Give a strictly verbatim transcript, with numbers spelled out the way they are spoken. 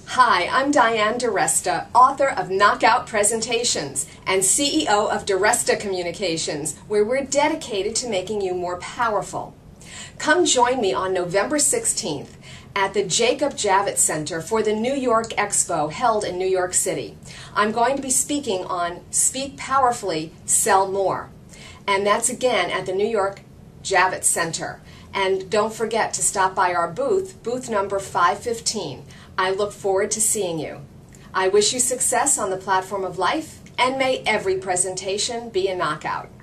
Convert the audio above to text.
Hi, I'm Diane DiResta, author of Knockout Presentations and C E O of DiResta Communications, where we're dedicated to making you more powerful. Come join me on November sixteenth at the Jacob Javits Center for the New York Expo held in New York City. I'm going to be speaking on Speak Powerfully, Sell More. And that's again at the New York Javits Center. And don't forget to stop by our booth, booth number five fifteen. I look forward to seeing you. I wish you success on the platform of life, and may every presentation be a knockout.